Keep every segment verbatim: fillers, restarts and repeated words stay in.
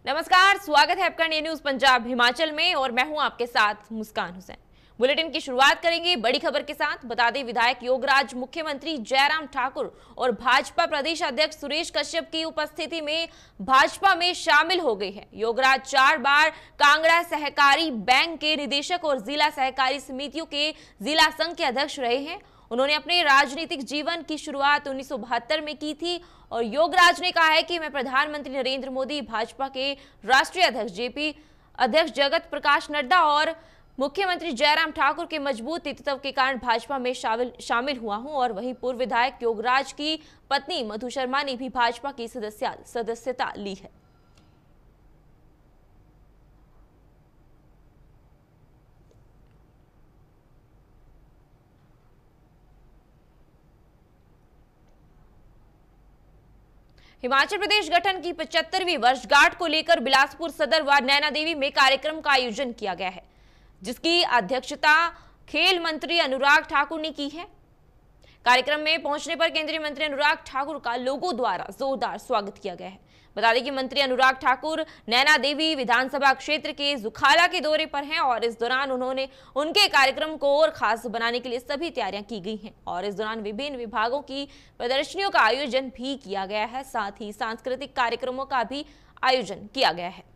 नमस्कार, स्वागत है आपका नई न्यूज पंजाब हिमाचल में और मैं हूं आपके साथ मुस्कान हुसैन। बुलेटिन की शुरुआत करेंगे बड़ी खबर के साथ। बता दें, विधायक योगराज मुख्यमंत्री जयराम ठाकुर और भाजपा प्रदेश अध्यक्ष सुरेश कश्यप की उपस्थिति में भाजपा में शामिल हो गए हैं। योगराज चार बार कांगड़ा सहकारी बैंक के निदेशक और जिला सहकारी समितियों के जिला संघ के अध्यक्ष रहे हैं। उन्होंने अपने राजनीतिक जीवन की शुरुआत उन्नीस सौ बहत्तर में की थी और योगराज ने कहा है कि मैं प्रधानमंत्री नरेंद्र मोदी, भाजपा के राष्ट्रीय अध्यक्ष जेपी अध्यक्ष जगत प्रकाश नड्डा और मुख्यमंत्री जयराम ठाकुर के मजबूत नेतृत्व के कारण भाजपा में शामिल शामिल हुआ हूं। और वहीं पूर्व विधायक योगराज की पत्नी मधु शर्मा ने भी भाजपा की सदस्य सदस्यता ली है। हिमाचल प्रदेश गठन की पचहत्तरवीं वर्षगांठ को लेकर बिलासपुर सदर व नैना देवी में कार्यक्रम का आयोजन किया गया है, जिसकी अध्यक्षता खेल मंत्री अनुराग ठाकुर ने की है। कार्यक्रम में पहुंचने पर केंद्रीय मंत्री अनुराग ठाकुर का लोगों द्वारा जोरदार स्वागत किया गया है। बता दें कि मंत्री अनुराग ठाकुर नैना देवी विधानसभा क्षेत्र के जुखाला के दौरे पर हैं और इस दौरान उन्होंने उनके कार्यक्रम को और खास बनाने के लिए सभी तैयारियां की गई हैं और इस दौरान विभिन्न विभागों की प्रदर्शनियों का आयोजन भी किया गया है। साथ ही सांस्कृतिक कार्यक्रमों का भी आयोजन किया गया है।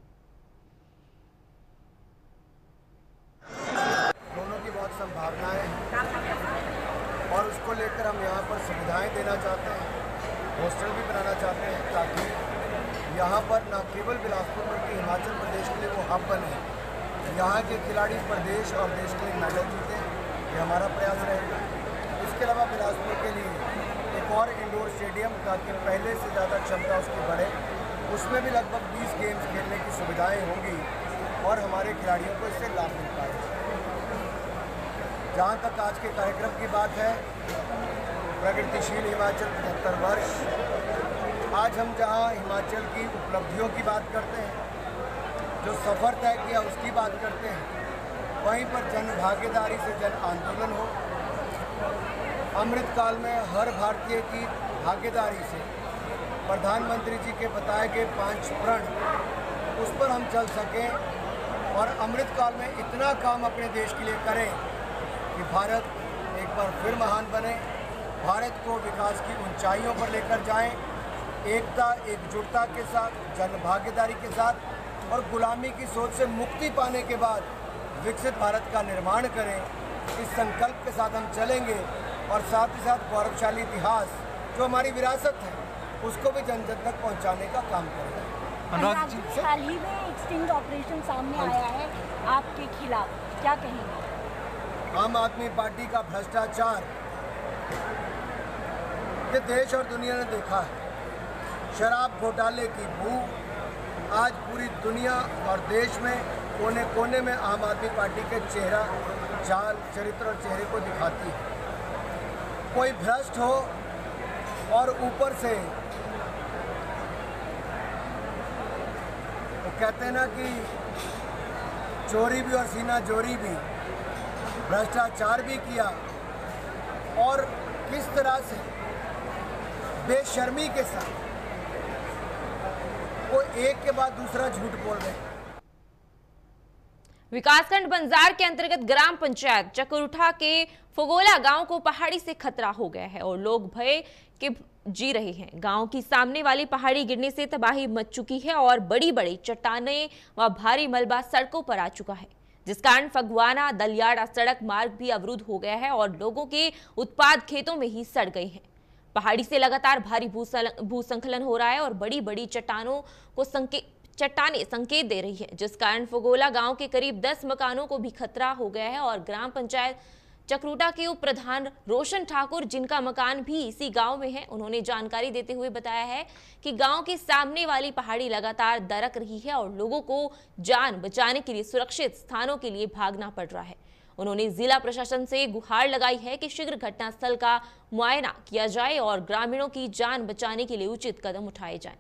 दोनों की बहुत संभावनाएं हैं और उसको लेकर हम यहाँ पर सुविधाएं देना चाहते हैं, हॉस्टल भी बनाना चाहते हैं ताकि यहाँ पर न केवल बिलासपुर बल्कि हिमाचल प्रदेश के लिए वो हब बने, यहाँ के खिलाड़ी प्रदेश और देश के लिए मेडल जीते, ये हमारा प्रयास रहेगा। इसके अलावा बिलासपुर के लिए एक और इंडोर स्टेडियम ताकि पहले से ज़्यादा क्षमता उसकी बढ़े, उसमें भी लगभग बीस गेम्स खेलने की सुविधाएँ होंगी और हमारे खिलाड़ियों को इससे लाभ मिल पाएगा। जहाँ तक आज के कार्यक्रम की बात है, प्रगतिशील हिमाचल पचहत्तर वर्ष, आज हम जहाँ हिमाचल की उपलब्धियों की बात करते हैं, जो सफ़र तय किया उसकी बात करते हैं, वहीं पर जन भागीदारी से जन आंदोलन हो, अमृतकाल में हर भारतीय की भागीदारी से प्रधानमंत्री जी के बताए गए पांच प्रण, उस पर हम चल सकें और अमृतकाल में इतना काम अपने देश के लिए करें कि भारत एक बार फिर महान बने, भारत को विकास की ऊंचाइयों पर लेकर जाएं, एकता एकजुटता के साथ, जन भागीदारी के साथ और गुलामी की सोच से मुक्ति पाने के बाद विकसित भारत का निर्माण करें। इस संकल्प के साथ हम चलेंगे और साथ ही साथ गौरवशाली इतिहास जो हमारी विरासत है उसको भी जन जन तक पहुँचाने का काम करें। अनुराग जी, हाल ही में एक स्टिंग ऑपरेशन सामने आया है आपके खिलाफ, क्या कहेंगे? आम आदमी पार्टी का भ्रष्टाचार ये देश और दुनिया ने देखा है। शराब घोटाले की बू आज पूरी दुनिया और देश में कोने कोने में आम आदमी पार्टी के चेहरा, चाल, चरित्र और चेहरे को दिखाती है। कोई भ्रष्ट हो और ऊपर से वो कहते हैं ना कि चोरी भी और सीना जोरी भी, भ्रष्टाचार भी किया और किस तरह से बेशर्मी के साथ वो एक के बाद दूसरा झूठ बोल रहे हैं। विकासखंड बंजार के अंतर्गत ग्राम पंचायत चकुरुठा के फगोला गांव को पहाड़ी से खतरा हो गया है और लोग भय के जी रहे हैं। गांव की सामने वाली पहाड़ी गिरने से तबाही मच चुकी है और बड़ी बड़ी चट्टानें व भारी मलबा सड़कों पर आ चुका है, जिस कारण फगवाना दलियाड़ा सड़क मार्ग भी अवरुद्ध हो गया है और लोगों के उत्पाद खेतों में ही सड़ गए हैं। पहाड़ी से लगातार भारी भूस्खलन हो रहा है और बड़ी बड़ी चट्टानों को संकेत चट्टाने संकेत दे रही है, जिस कारण फगोला गांव के करीब दस मकानों को भी खतरा हो गया है। और ग्राम पंचायत चक्रूटा के उप प्रधान रोशन ठाकुर, जिनका मकान भी इसी गांव में है, उन्होंने जानकारी देते हुए बताया है कि गांव के सामने वाली पहाड़ी लगातार दरक रही है और लोगों को जान बचाने के लिए सुरक्षित स्थानों के लिए भागना पड़ रहा है। उन्होंने जिला प्रशासन से गुहार लगाई है कि शीघ्र घटनास्थल का मुआयना किया जाए और ग्रामीणों की जान बचाने के लिए उचित कदम उठाए जाएं।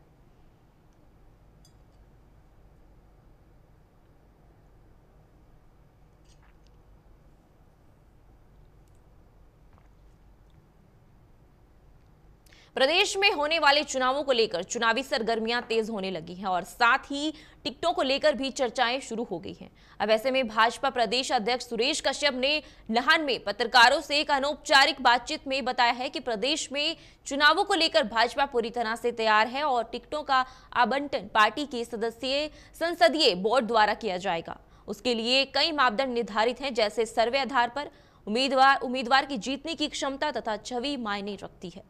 प्रदेश में होने वाले चुनावों को लेकर चुनावी सरगर्मियां तेज होने लगी हैं और साथ ही टिकटों को लेकर भी चर्चाएं शुरू हो गई हैं। अब ऐसे में भाजपा प्रदेश अध्यक्ष सुरेश कश्यप ने नाहन में पत्रकारों से एक अनौपचारिक बातचीत में बताया है कि प्रदेश में चुनावों को लेकर भाजपा पूरी तरह से तैयार है और टिकटों का आवंटन पार्टी के सदस्यीय संसदीय बोर्ड द्वारा किया जाएगा। उसके लिए कई मापदंड निर्धारित हैं, जैसे सर्वे आधार पर उम्मीदवार उम्मीदवार की जीतने की क्षमता तथा छवि मायने रखती है।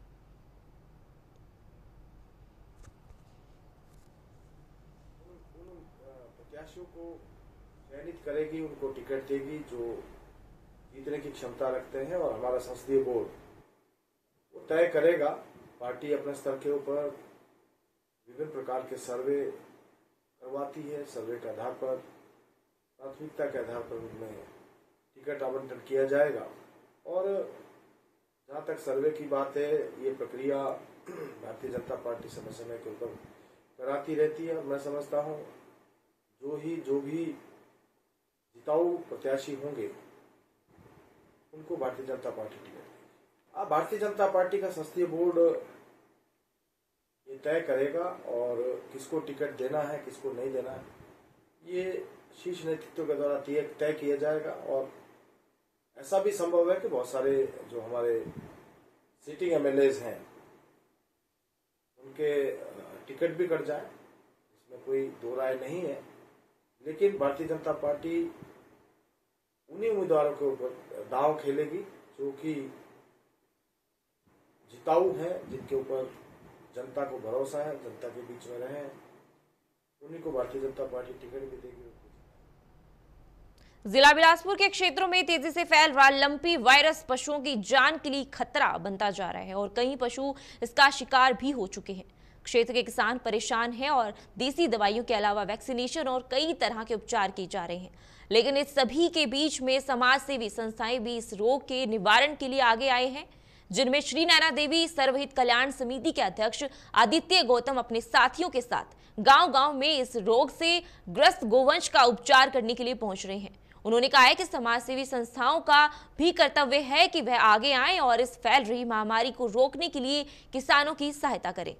प्रत्याशियों को चयनित करेगी, उनको टिकट देगी जो जीतने की क्षमता रखते हैं और हमारा संसदीय बोर्ड वो तय करेगा। पार्टी अपने स्तर के ऊपर विभिन्न प्रकार के सर्वे करवाती है। सर्वे के आधार पर, प्राथमिकता के आधार पर उनमें टिकट आवंटन किया जाएगा। और जहाँ तक सर्वे की बात है, ये प्रक्रिया भारतीय जनता पार्टी समय समय के ऊपर कराती रहती है। मैं समझता हूँ जो ही जो भी जिताऊ प्रत्याशी होंगे उनको भारतीय जनता पार्टी टिकट देगी। अब भारतीय जनता पार्टी का संसदीय बोर्ड ये तय करेगा और किसको टिकट देना है, किसको नहीं देना है, ये शीर्ष नेतृत्व के द्वारा तय किया जाएगा। और ऐसा भी संभव है कि बहुत सारे जो हमारे सिटिंग एमएलएज हैं उनके टिकट भी कट जाए, इसमें कोई दो राय नहीं है। लेकिन भारतीय जनता पार्टी उन्हीं उम्मीदवारों के ऊपर दांव खेलेगी जो कि जिताऊ हैं, जिनके ऊपर जनता को भरोसा है, जनता के बीच में रहे, उन्हीं को भारतीय जनता पार्टी टिकट भी देगी। जिला बिलासपुर के क्षेत्रों में तेजी से फैल रहा लंपी वायरस पशुओं की जान के लिए खतरा बनता जा रहा है और कई पशु इसका शिकार भी हो चुके हैं। क्षेत्र के किसान परेशान हैं और देसी दवाइयों के अलावा वैक्सीनेशन और कई तरह के उपचार किए जा रहे हैं। लेकिन इस सभी के बीच में समाज सेवी संस्थाएं भी इस रोग के निवारण के लिए आगे आए हैं, जिनमें श्री नैना देवी सर्वहित कल्याण समिति के अध्यक्ष आदित्य गौतम अपने साथियों के साथ गांव-गांव में इस रोग से ग्रस्त गोवंश का उपचार करने के लिए पहुंच रहे हैं। उन्होंने कहा है कि समाज सेवी संस्थाओं का भी कर्तव्य है कि वह आगे आएं और इस फैल रही महामारी को रोकने के लिए किसानों की सहायता करें।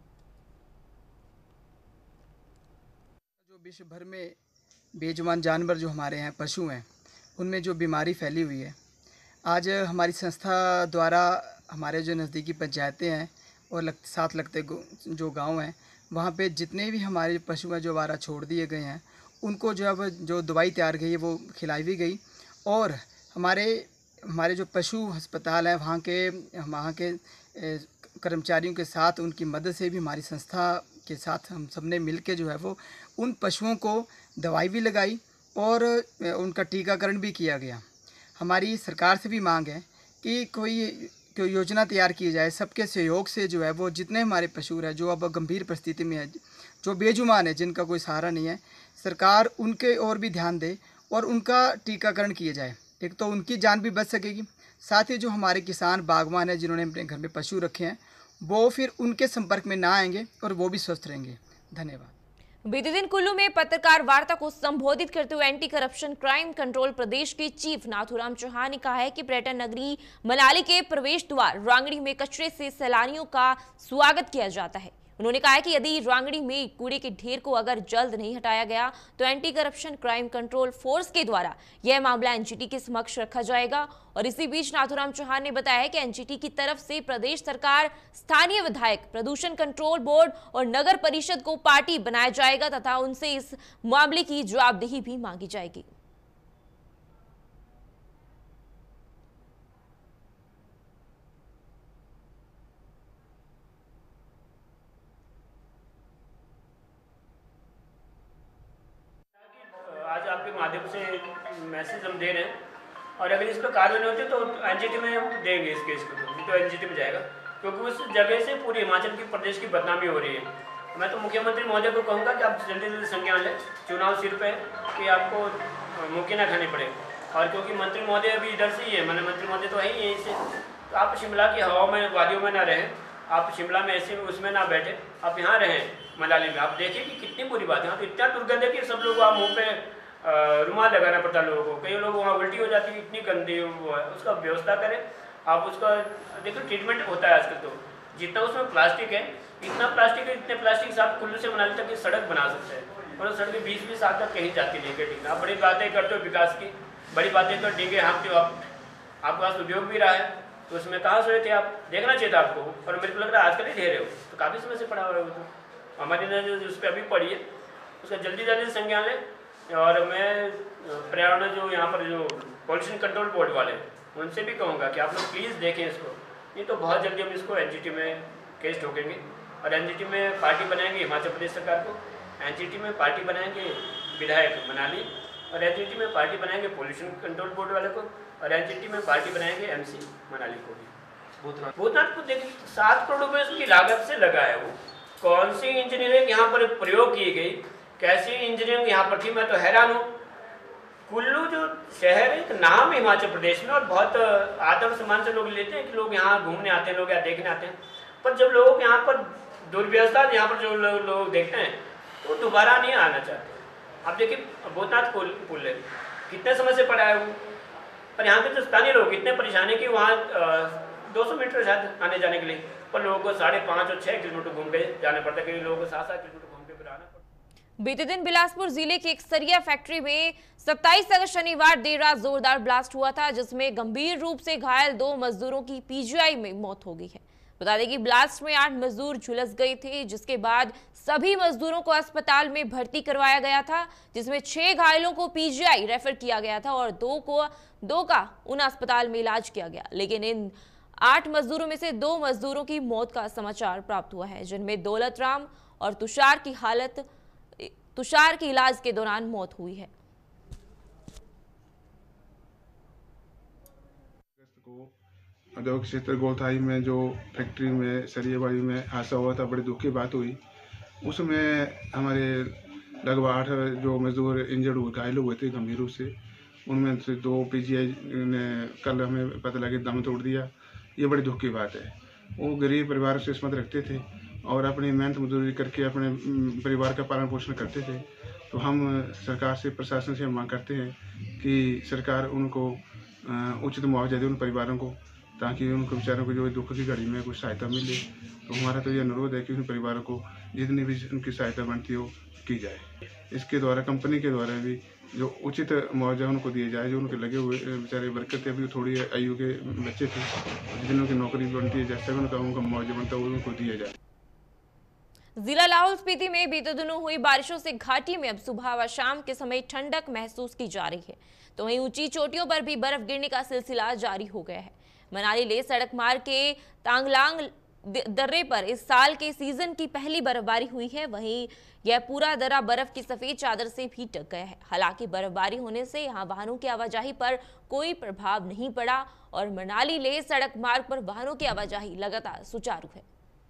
जो विश्व भर में बेजुबान जानवर जो हमारे यहाँ पशु हैं, उनमें जो बीमारी फैली हुई है, आज हमारी संस्था द्वारा हमारे जो नज़दीकी पंचायतें हैं और लग, साथ लगते जो गांव हैं, वहाँ पे जितने भी हमारे पशु हैं जो आवारा छोड़ दिए गए हैं, उनको जो अब जो दवाई तैयार गई है वो खिलाई भी गई। और हमारे हमारे जो पशु अस्पताल है, वहाँ के वहाँ के कर्मचारियों के साथ उनकी मदद से भी हमारी संस्था के साथ हम सब ने मिल के जो है वो उन पशुओं को दवाई भी लगाई और उनका टीकाकरण भी किया गया। हमारी सरकार से भी मांग है कि कोई कोई योजना तैयार की जाए, सबके सहयोग से जो है वो जितने हमारे पशु हैं जो अब गंभीर परिस्थिति में है, जो बेजुबान है, जिनका कोई सहारा नहीं है, सरकार उनके और भी ध्यान दे और उनका टीकाकरण किया जाए। एक तो उनकी जान भी बच सकेगी, साथ ही जो हमारे किसान बागवान हैं जिन्होंने अपने घर में पशु रखे हैं, वो फिर उनके संपर्क में ना आएंगे और वो भी स्वस्थ रहेंगे। धन्यवाद। बीते दिन कुल्लू में पत्रकार वार्ता को संबोधित करते हुए एंटी करप्शन क्राइम कंट्रोल प्रदेश के चीफ नाथूराम चौहान ने कहा है कि पर्यटन नगरी मनाली के प्रवेश द्वार रांगड़ी में कचरे से सैलानियों का स्वागत किया जाता है। उन्होंने कहा है कि यदि रांगड़ी में कूड़े के ढेर को अगर जल्द नहीं हटाया गया तो anti corruption crime control force के द्वारा यह मामला एनजीटी के समक्ष रखा जाएगा। और इसी बीच नाथूराम चौहान ने बताया है कि एनजीटी की तरफ से प्रदेश सरकार, स्थानीय विधायक, प्रदूषण कंट्रोल बोर्ड और नगर परिषद को पार्टी बनाया जाएगा तथा उनसे इस मामले की जवाबदेही भी मांगी जाएगी। आज आपके माध्यम से मैसेज हम दे रहे हैं और अगर इस पर कार्रवाई नहीं होती तो एनजीटी में हम देंगे इस केस को, तो, तो एनजीटी में जाएगा, क्योंकि उस जगह से पूरी हिमाचल की प्रदेश की बदनामी हो रही है। मैं तो मुख्यमंत्री महोदय को कहूँगा कि आप जल्दी जल्दी संज्ञान लें, चुनाव सिर पे कि आपको मौके ना खाने पड़े। और क्योंकि मंत्री महोदय अभी इधर से ही है, मैंने मंत्री महोदय तो है ही यहीं से, तो आप शिमला की हवा में, वादियों में ना रहें, आप शिमला में ऐसे उसमें ना बैठे, आप यहाँ रहें मनाली में। आप देखिए कि कितनी बुरी बात है, यहाँ तो इतना दुर्गंध है कि सब लोग वहाँ मुँह पे रुमाल लगाना पड़ता है लोगों को, कई लोग वहाँ उल्टी हो जाती है, इतनी गंदी वो है, उसका व्यवस्था करें आप। उसका देखो ट्रीटमेंट होता है आजकल, तो जितना उसमें प्लास्टिक है, इतना प्लास्टिक है, इतने प्लास्टिक से आप कुल्लू से मनाली तक की सड़क बना सकते हैं। और सड़क बीस बीस साल तक कहीं जाती नहीं है। ठीक, आप बड़ी बातें करते हो विकास की, बड़ी बातें तो डींगे हाँकते हो आप, आपके पास उद्योग भी रहा है, तो उसमें कहाँ सोए थे आप, देखना चाहिए था आपको। और मेरे को लग रहा है आजकल ही ढेरे हो, तो काफ़ी समय से पड़ा हुआ है वो। तो हमारी नजर उस पर अभी पड़ी है, उसका जल्दी जल्दी संज्ञान लें। और मैं पर्यावरण जो यहाँ पर जो पॉल्यूशन कंट्रोल बोर्ड वाले उनसे भी कहूँगा कि आप लोग प्लीज़ देखें इसको। ये तो बहुत जल्दी हम इसको एनजीटी में केस ठोकेंगे और एनजीटी में पार्टी बनाएंगे हिमाचल प्रदेश सरकार को, एनजीटी में पार्टी बनाएंगे विधायक मनाली, और एनजीटी में पार्टी बनाएंगे पॉल्यूशन कंट्रोल बोर्ड वाले को, और एनजीटी में पार्टी बनाएंगे एमसी मनाली को भी। भूतनाथ भूतनाथ को देखिए सात करोड़ रुपये उसकी लागत से लगा है। वो कौन सी इंजीनियरिंग यहाँ पर प्रयोग की गई, कैसी इंजीनियरिंग यहाँ पर थी, मैं तो हैरान हूँ। कुल्लू जो शहर है, एक नाम है हिमाचल प्रदेश में, और बहुत आदर सम्मान से लोग लेते हैं कि लोग यहाँ घूमने आते हैं, लोग यहाँ देखने आते हैं। पर जब लोग यहाँ पर दुर्व्यवस्था यहाँ पर जो लोग, लोग देखते हैं तो दोबारा नहीं आना चाहते। आप देखिए भूतनाथ पुल पुल है, कितने समय से पड़ा है वो, पर यहाँ के जो स्थानीय लोग इतने परेशान है कि वहाँ दो सौ मीटर शायद आने जाने के लिए, पर लोगों को साढ़े पाँच और छः किलोमीटर घूम के जाना पड़ता है, क्योंकि लोगों को सात सात किलोमीटर घूम के फिर आना पड़ता है। बीते दिन बिलासपुर जिले की एक सरिया फैक्ट्री में सत्ताईस अगस्त शनिवार देर रात जोरदार ब्लास्ट हुआ था, जिसमें गंभीर रूप से घायल दो मजदूरों की पीजीआई में मौत हो गई है। बता दें कि ब्लास्ट में आठ मजदूर झुलस गए थे, जिसके बाद सभी मजदूरों को अस्पताल में भर्ती करवाया गया था, जिसमें छह घायलों को पीजीआई रेफर किया गया था और दो को दो का उन अस्पताल में इलाज किया गया। लेकिन इन आठ मजदूरों में से दो मजदूरों की मौत का समाचार प्राप्त हुआ है, जिनमें दौलत राम और तुषार की हालत तुषार की इलाज के दौरान मौत हुई है। औद्योगिक क्षेत्र गोलथाई में जो फैक्ट्री में सरियाबाड़ी में हादसा हुआ था, बड़ी दुख की बात हुई। उसमें हमारे लगभग आठ जो मजदूर इंजर्ड हुए, घायल हुए थे गंभीर रूप से, उनमें से दो पीजीआई ने कल हमें पता लगे दम तोड़ दिया। ये बड़ी दुख की बात है। वो गरीब परिवार से किस्मत रखते थे और अपनी मेहनत मजदूरी करके अपने परिवार का पालन पोषण करते थे। तो हम सरकार से, प्रशासन से मांग करते हैं कि सरकार उनको उचित मुआवजा दे उन परिवारों को, ताकि उनको बेचारों को जो दुख की घड़ी में कुछ सहायता मिले। तो हमारा तो ये अनुरोध है कि उन परिवारों को जितनी भी उनकी सहायता बनती हो की जाए। इसके द्वारा कंपनी के द्वारा भी जो उचित मुआवजा उनको दिया जाए। जो उनके लगे हुए बेचारे वर्कर थे, अभी थोड़ी आयु के बच्चे थे, जिन की नौकरी बनती है, जैसे उनका उनका मुआवजा बनता है वो उनको दिया जाए। जिला लाहौल स्पीति में बीते दिनों हुई बारिशों से घाटी में अब सुबह व शाम के समय ठंडक महसूस की जा रही है, तो वहीं ऊंची चोटियों पर भी बर्फ गिरने का सिलसिला जारी हो गया है। मनाली ले सड़क मार्ग के तांगलांग दर्रे पर इस साल के सीजन की पहली बर्फबारी हुई है। वहीं यह पूरा दर्रा बर्फ की सफेद चादर से भी ढक गया है। हालांकि बर्फबारी होने से यहां वाहनों की आवाजाही पर कोई प्रभाव नहीं पड़ा और मनाली ले सड़क मार्ग पर वाहनों की आवाजाही लगातार सुचारू है।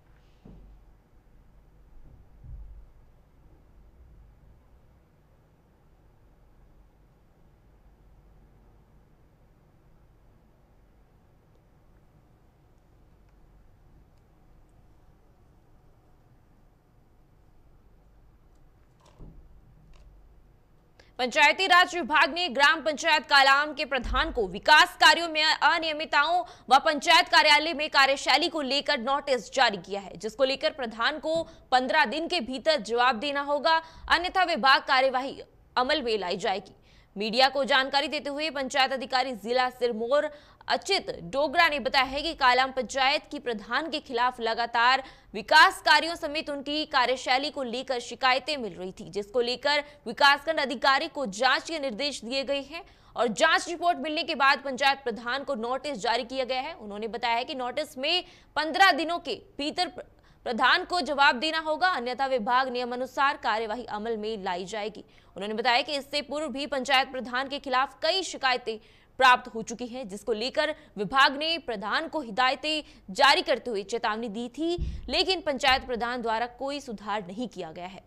पंचायती राज विभाग ने ग्राम पंचायत कालाम के प्रधान को विकास कार्यों में अनियमितताओं व पंचायत कार्यालय में कार्यशैली को लेकर नोटिस जारी किया है, जिसको लेकर प्रधान को पंद्रह दिन के भीतर जवाब देना होगा, अन्यथा विभाग कार्यवाही अमल में लाई जाएगी। मीडिया को जानकारी देते हुए पंचायत अधिकारी जिला सिरमौर अचित डोगरा ने बताया है कि कालाम पंचायत की प्रधान के खिलाफ लगातार विकास कार्यों समेत उनकी कार्यशैली को लेकर शिकायतें मिल रही थी, जिसको लेकर विकासखंड अधिकारी को जांच के निर्देश दिए गए हैं और जांच रिपोर्ट मिलने के बाद पंचायत प्रधान को नोटिस जारी किया गया है। उन्होंने बताया है कि नोटिस में पंद्रह दिनों के भीतर प्रधान को जवाब देना होगा, अन्यथा विभाग नियमानुसार कार्यवाही अमल में लाई जाएगी। उन्होंने बताया कि इससे पूर्व भी पंचायत प्रधान के खिलाफ कई शिकायतें प्राप्त हो चुकी हैं, जिसको लेकर विभाग ने प्रधान को हिदायतें जारी करते हुए चेतावनी दी थी, लेकिन पंचायत प्रधान द्वारा कोई सुधार नहीं किया गया है।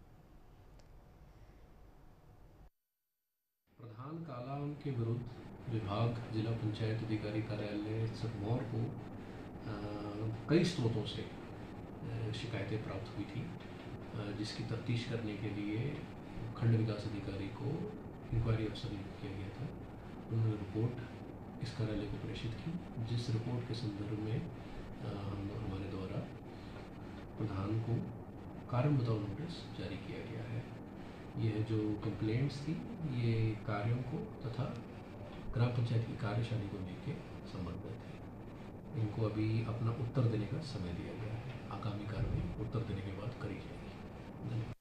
प्रधान कालाम के विरुद्ध विभाग जिला पंचायत अधिकारी कार्यालय सिरमौर को कई स्रोतों से शिकायतें प्राप्त हुई थी, जिसकी तफ्तीश करने के लिए खंड विकास अधिकारी को इंक्वायरी अफसर नियुक्त किया गया था। उन्होंने रिपोर्ट इस कार्यालय को प्रेषित की, जिस रिपोर्ट के संदर्भ में हमारे द्वारा प्रधान को कारण बताओ नोटिस जारी किया गया है। यह जो कंप्लेंट्स थी ये कार्यों को तथा ग्राम पंचायत की कार्यशैली को लेकर संबंधित है। इनको अभी अपना उत्तर देने का समय दिया गया है। आगामी कार्रवाई उत्तर देने के बाद करी जाएगी। धन्यवाद।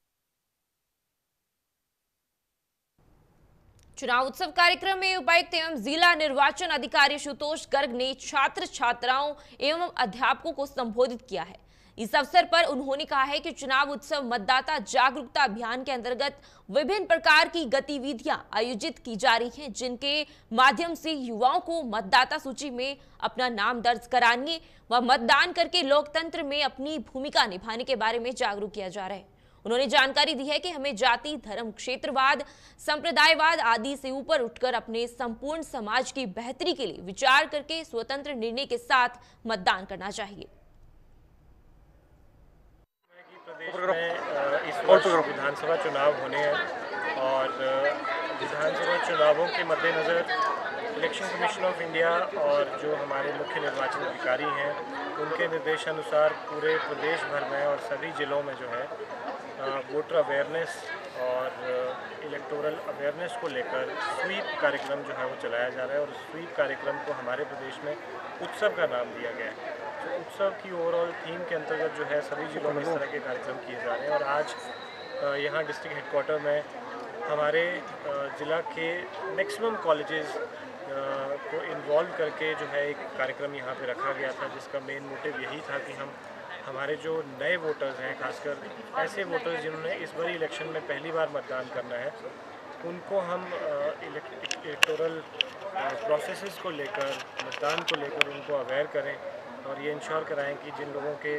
चुनाव उत्सव कार्यक्रम में उपायुक्त एवं जिला निर्वाचन अधिकारी आशुतोष गर्ग ने छात्र छात्राओं एवं अध्यापकों को संबोधित किया है। इस अवसर पर उन्होंने कहा है कि चुनाव उत्सव मतदाता जागरूकता अभियान के अंतर्गत विभिन्न प्रकार की गतिविधियां आयोजित की जा रही हैं, जिनके माध्यम से युवाओं को मतदाता सूची में अपना नाम दर्ज कराने व मतदान करके लोकतंत्र में अपनी भूमिका निभाने के बारे में जागरूक किया जा रहा है। उन्होंने जानकारी दी है कि हमें जाति, धर्म, क्षेत्रवाद, संप्रदायवाद आदि से ऊपर उठकर अपने संपूर्ण समाज की बेहतरी के लिए विचार करके स्वतंत्र निर्णय के साथ मतदान करना चाहिए। प्रदेश में इस वर्ष विधानसभा चुनाव होने हैं और विधानसभा चुनावों के मद्देनज़र इलेक्शन कमीशन ऑफ इंडिया और जो हमारे मुख्य निर्वाचन अधिकारी हैं उनके निर्देशानुसार पूरे प्रदेश भर में और सभी जिलों में जो है वोटर अवेयरनेस और इलेक्टोरल अवेयरनेस को लेकर स्वीप कार्यक्रम जो है वो चलाया जा रहा है। और स्वीप कार्यक्रम को हमारे प्रदेश में उत्सव का नाम दिया गया है। तो उत्सव की ओवरऑल थीम के अंतर्गत जो है सभी जिलों में इस तरह के कार्यक्रम किए जा रहे हैं। और आज यहाँ डिस्ट्रिक्ट हेडक्वार्टर में हमारे ज़िला के मैक्सिमम कॉलेजेस को इन्वॉल्व करके जो है एक कार्यक्रम यहाँ पे रखा गया था, जिसका मेन मोटिव यही था कि हम हमारे जो नए वोटर्स हैं, खासकर ऐसे वोटर्स जिन्होंने इस बारी इलेक्शन में पहली बार मतदान करना है, उनको हम इलेक्टोरल प्रोसेसेस को लेकर, मतदान को लेकर उनको अवेयर करें और ये इंश्योर कराएं कि जिन लोगों के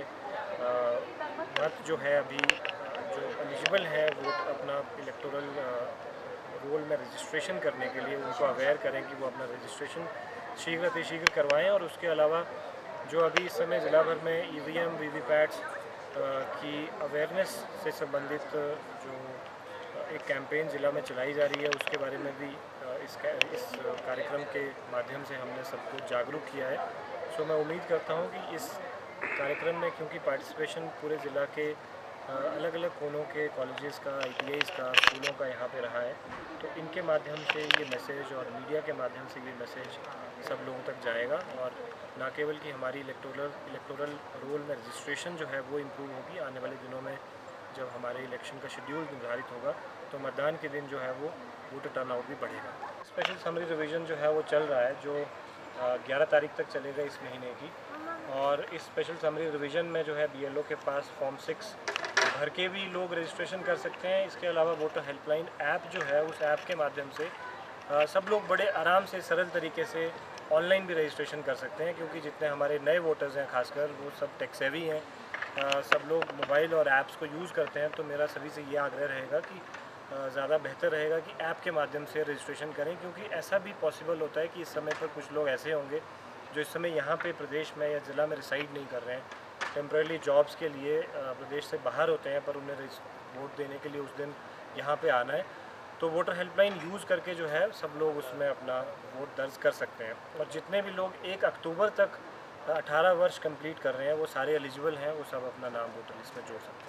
मत जो है अभी जो एलिजिबल है वोट अपना इलेक्टोरल रोल में रजिस्ट्रेशन करने के लिए, उनको अवेयर करें कि वो अपना रजिस्ट्रेशन शीघ्र अतिशीघ्र करवाएं। और उसके अलावा जो अभी इस समय ज़िला भर में ईवीएम वीवीपैट्स की अवेयरनेस से संबंधित जो एक कैंपेन ज़िला में चलाई जा रही है, उसके बारे में भी इस इस कार्यक्रम के माध्यम से हमने सबको जागरूक किया है। सो मैं उम्मीद करता हूं कि इस कार्यक्रम में, क्योंकि पार्टिसिपेशन पूरे ज़िला के अलग अलग कोनों के कॉलेजेस का, आईटीआईज़ का, स्कूलों का यहाँ पे रहा है, तो इनके माध्यम से ये मैसेज और मीडिया के माध्यम से ये मैसेज सब लोगों तक जाएगा। और ना केवल कि हमारी इलेक्टोरल इलेक्टोरल रोल में रजिस्ट्रेशन जो है वो इम्प्रूव होगी, आने वाले दिनों में जब हमारे इलेक्शन का शेड्यूल निर्धारित होगा तो मतदान के दिन जो है वो वोटर टर्नआउट भी बढ़ेगा। स्पेशल समरी रिवीजन जो है वो चल रहा है, जो ग्यारह तारीख तक चलेगा इस महीने की। और इस स्पेशल समरी रिवीजन में जो है बीएलओ के पास फॉर्म सिक्स भर के भी लोग रजिस्ट्रेशन कर सकते हैं। इसके अलावा वोटर हेल्पलाइन ऐप जो है, उस ऐप के माध्यम से आ, सब लोग बड़े आराम से, सरल तरीके से ऑनलाइन भी रजिस्ट्रेशन कर सकते हैं, क्योंकि जितने हमारे नए वोटर्स हैं खासकर, वो सब टेक सेवी हैं, आ, सब लोग मोबाइल और ऐप्स को यूज़ करते हैं। तो मेरा सभी से ये आग्रह रहेगा कि ज़्यादा बेहतर रहेगा कि ऐप के माध्यम से रजिस्ट्रेशन करें, क्योंकि ऐसा भी पॉसिबल होता है कि इस समय पर कुछ लोग ऐसे होंगे जो इस समय यहाँ पे प्रदेश में या ज़िला में रिसाइड नहीं कर रहे हैं, टेम्परेरी जॉब्स के लिए प्रदेश से बाहर होते हैं, पर उन्हें वोट देने के लिए उस दिन यहाँ पे आना है। तो वोटर हेल्पलाइन यूज़ करके जो है सब लोग उसमें अपना वोट दर्ज कर सकते हैं। और जितने भी लोग एक अक्टूबर तक अठारह वर्ष कंप्लीट कर रहे हैं, वो सारे एलिजिबल हैं, वो सब अपना नाम वोटर लिस्ट में जोड़ सकते हैं।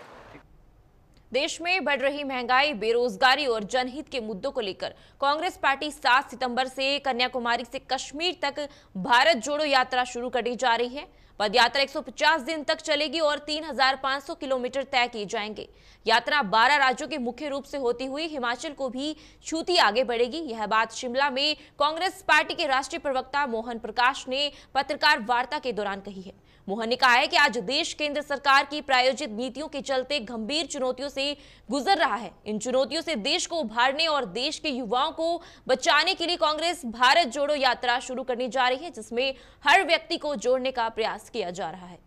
देश में बढ़ रही महंगाई, बेरोजगारी और जनहित के मुद्दों को लेकर कांग्रेस पार्टी सात सितंबर से कन्याकुमारी से कश्मीर तक भारत जोड़ो यात्रा शुरू करने जा रही है। पदयात्रा एक सौ पचास दिन तक चलेगी और तीन हज़ार पाँच सौ किलोमीटर तय किए जाएंगे। यात्रा बारह राज्यों के मुख्य रूप से होती हुई हिमाचल को भी छूती आगे बढ़ेगी। यह बात शिमला में कांग्रेस पार्टी के राष्ट्रीय प्रवक्ता मोहन प्रकाश ने पत्रकार वार्ता के दौरान कही है। मोहन ने कहा है कि आज देश केंद्र सरकार की प्रायोजित नीतियों के चलते गंभीर चुनौतियों से गुजर रहा है। इन चुनौतियों से देश को उभारने और देश के युवाओं को बचाने के लिए कांग्रेस भारत जोड़ो यात्रा शुरू करने जा रही है, जिसमें हर व्यक्ति को जोड़ने का प्रयास किया जा रहा है।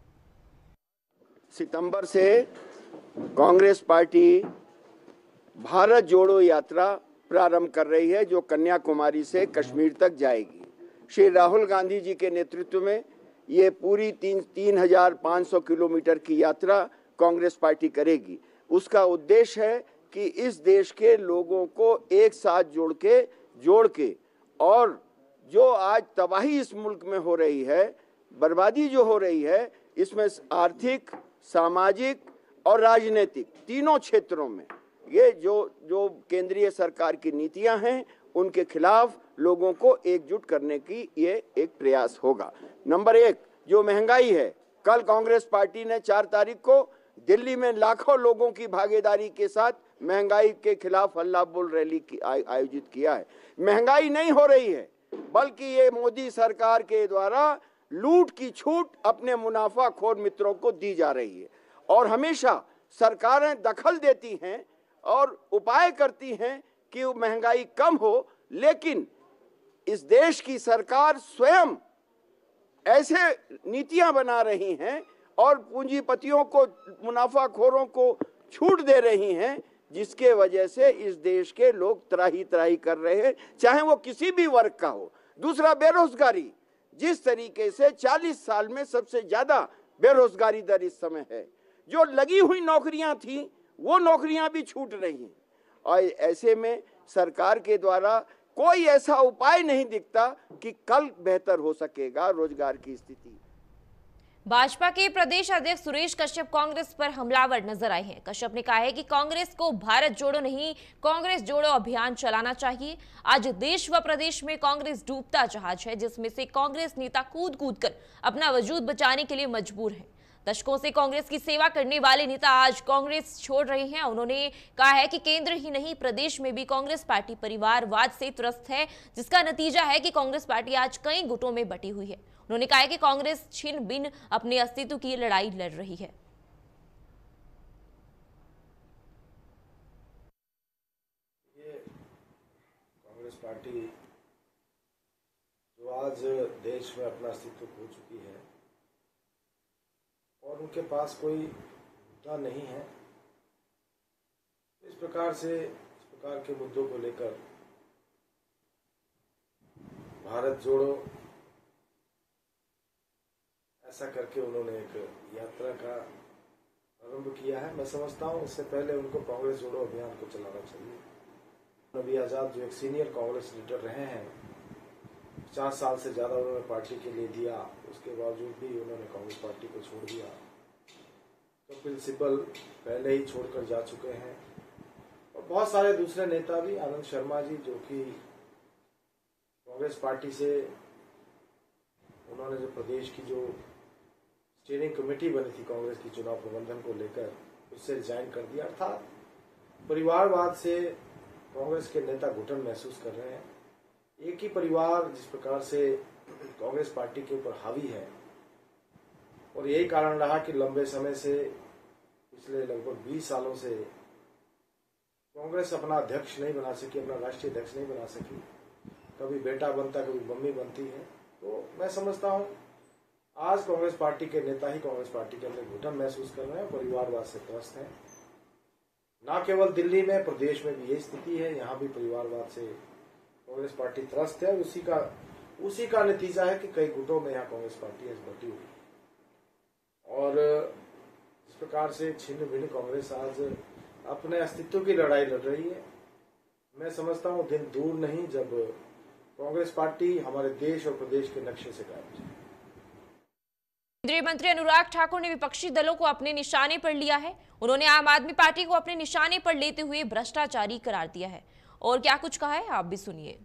सितंबर से कांग्रेस पार्टी भारत जोड़ो यात्रा प्रारंभ कर रही है, जो कन्याकुमारी से कश्मीर तक जाएगी। श्री राहुल गांधी जी के नेतृत्व में ये पूरी तीन तीन हजार पाँच सौ किलोमीटर की यात्रा कांग्रेस पार्टी करेगी। उसका उद्देश्य है कि इस देश के लोगों को एक साथ जोड़ के जोड़ के और जो आज तबाही इस मुल्क में हो रही है, बर्बादी जो हो रही है इसमें आर्थिक, सामाजिक और राजनीतिक तीनों क्षेत्रों में ये जो जो केंद्रीय सरकार की नीतियां हैं उनके खिलाफ लोगों को एकजुट करने की ये एक प्रयास होगा। नंबर एक, जो महंगाई है, कल कांग्रेस पार्टी ने चार तारीख को दिल्ली में लाखों लोगों की भागीदारी के साथ महंगाई के खिलाफ हल्ला बोल रैली की आयोजित किया है। महंगाई नहीं हो रही है बल्कि ये मोदी सरकार के द्वारा लूट की छूट अपने मुनाफाखोर मित्रों को दी जा रही है और हमेशा सरकारें दखल देती हैं और उपाय करती हैं कि महंगाई कम हो, लेकिन इस देश की सरकार स्वयं ऐसे नीतियां बना रही हैं और पूंजीपतियों को, मुनाफाखोरों को छूट दे रही हैं, जिसके वजह से इस देश के लोग त्राही त्राही कर रहे हैं, चाहे वो किसी भी वर्ग का हो। दूसरा, बेरोजगारी, जिस तरीके से चालीस साल में सबसे ज्यादा बेरोजगारी दर इस समय है, जो लगी हुई नौकरियां थी वो नौकरियां भी छूट रही हैं और ऐसे में सरकार के द्वारा कोई ऐसा उपाय नहीं दिखता कि कल बेहतर हो सकेगा रोजगार की स्थिति। भाजपा के प्रदेश अध्यक्ष सुरेश कश्यप कांग्रेस पर हमलावर नजर आए हैं। कश्यप ने कहा है कि कांग्रेस को भारत जोड़ो नहीं, कांग्रेस जोड़ो अभियान चलाना चाहिए। आज देश व प्रदेश में कांग्रेस डूबता जहाज है, जिसमें से कांग्रेस नेता कूद कूद कर अपना वजूद बचाने के लिए मजबूर हैं। दशकों से कांग्रेस की सेवा करने वाले नेता आज कांग्रेस छोड़ रहे हैं। उन्होंने कहा है कि केंद्र ही नहीं, प्रदेश में भी कांग्रेस पार्टी परिवारवाद से त्रस्त है, जिसका नतीजा है कि कांग्रेस पार्टी आज कई गुटों में बटी हुई है। उन्होंने कहा है कि कांग्रेस छिन बिन अपने अस्तित्व की लड़ाई लड़ रही है। ये कांग्रेस पार्टी जो आज देश में अपना अस्तित्व खो चुकी है और उनके पास कोई मुद्दा नहीं है, इस प्रकार से इस प्रकार के मुद्दों को लेकर भारत जोड़ो ऐसा करके उन्होंने एक यात्रा का आरंभ किया है। मैं समझता हूं इससे पहले उनको कांग्रेस जोड़ो अभियान को चलाना चाहिए। नबी आजाद जो एक सीनियर कांग्रेस लीडर रहे हैं, पचास साल से ज्यादा उन्होंने पार्टी के लिए दिया, उसके बावजूद भी उन्होंने कांग्रेस पार्टी को छोड़ दिया। कपिल सिब्बल पहले ही छोड़कर जा चुके हैं और बहुत सारे दूसरे नेता भी, आनंद शर्मा जी जो कि कांग्रेस पार्टी से उन्होंने जो प्रदेश की जो स्टीयरिंग कमेटी बनी थी कांग्रेस की चुनाव प्रबंधन को लेकर, उससे रिजाइन कर दिया। अर्थात परिवारवाद से कांग्रेस के नेता घुटन महसूस कर रहे हैं। एक ही परिवार जिस प्रकार से कांग्रेस पार्टी के ऊपर हावी है और यही कारण रहा कि लंबे समय से, पिछले लगभग बीस सालों से कांग्रेस अपना अध्यक्ष नहीं बना सकी, अपना राष्ट्रीय अध्यक्ष नहीं बना सकी। कभी बेटा बनता, कभी मम्मी बनती है। तो मैं समझता हूं आज कांग्रेस पार्टी के नेता ही कांग्रेस पार्टी के अंदर घुटन महसूस कर रहे हैं, परिवारवाद से त्रस्त हैं। न केवल दिल्ली में, प्रदेश में भी यही स्थिति है। यहाँ भी परिवारवाद से कांग्रेस पार्टी त्रस्त है। उसी का उसी का नतीजा है कि कई गुटों में यहाँ कांग्रेस पार्टी आज बटी हुई है और इस प्रकार से छिन्न भिन्न कांग्रेस आज अपने अस्तित्व की लड़ाई लड़ रही है। मैं समझता हूँ दिन दूर नहीं जब कांग्रेस पार्टी हमारे देश और प्रदेश के नक्शे से गायब हो जाए। केंद्रीय मंत्री अनुराग ठाकुर ने विपक्षी दलों को अपने निशाने पर लिया है। उन्होंने आम आदमी पार्टी को अपने निशाने पर लेते हुए भ्रष्टाचारी करार दिया है और क्या कुछ कहा है आप भी सुनिए।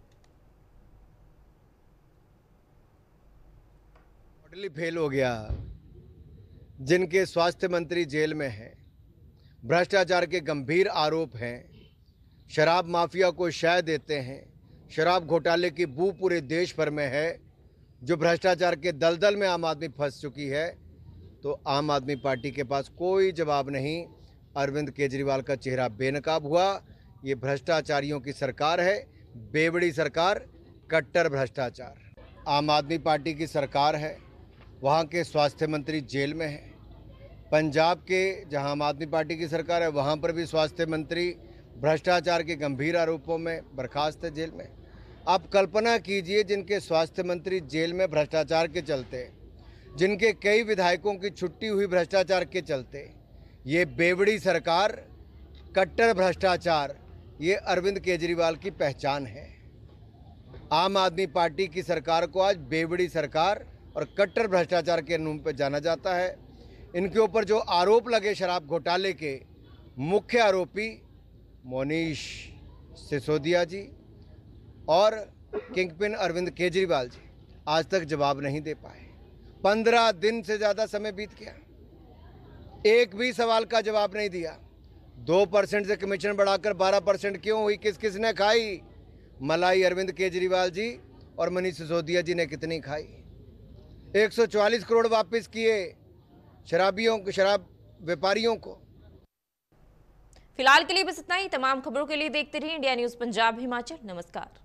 टोटली फेल हो गया। जिनके स्वास्थ्य मंत्री जेल में हैं, भ्रष्टाचार के गंभीर आरोप हैं, शराब माफिया को शय देते हैं, शराब घोटाले की बू पूरे देश भर में है, जो भ्रष्टाचार के दलदल में आम आदमी फंस चुकी है, तो आम आदमी पार्टी के पास कोई जवाब नहीं। अरविंद केजरीवाल का चेहरा बेनकाब हुआ। ये भ्रष्टाचारियों की सरकार है, बेवड़ी सरकार, कट्टर भ्रष्टाचार। आम आदमी पार्टी की सरकार है, वहाँ के स्वास्थ्य मंत्री जेल में हैं। पंजाब के जहाँ आम आदमी पार्टी की सरकार है, वहाँ पर भी स्वास्थ्य मंत्री भ्रष्टाचार के गंभीर आरोपों में बर्खास्त है, जेल में। आप कल्पना कीजिए, जिनके स्वास्थ्य मंत्री जेल में भ्रष्टाचार के चलते, जिनके कई विधायकों की छुट्टी हुई भ्रष्टाचार के चलते, ये बेवड़ी सरकार, कट्टर भ्रष्टाचार, ये अरविंद केजरीवाल की पहचान है। आम आदमी पार्टी की सरकार को आज बेवड़ी सरकार, और कट्टर भ्रष्टाचार के रूप में जाना जाता है। इनके ऊपर जो आरोप लगे शराब घोटाले के, मुख्य आरोपी मोनीश सिसोदिया जी और किंगपिन अरविंद केजरीवाल जी आज तक जवाब नहीं दे पाए। पंद्रह दिन से ज़्यादा समय बीत गया, एक भी सवाल का जवाब नहीं दिया। दो परसेंट से कमीशन बढ़ाकर बारह परसेंट क्यों हुई, किस किस ने खाई? मलाई अरविंद केजरीवाल जी और मनीष सिसोदिया जी ने कितनी खाई? एक सौ चौवालीस करोड़ वापस किए शराबियों को, शराब व्यापारियों को। फिलहाल के लिए बस इतना ही। तमाम खबरों के लिए देखते रहिए इंडिया न्यूज पंजाब हिमाचल। नमस्कार।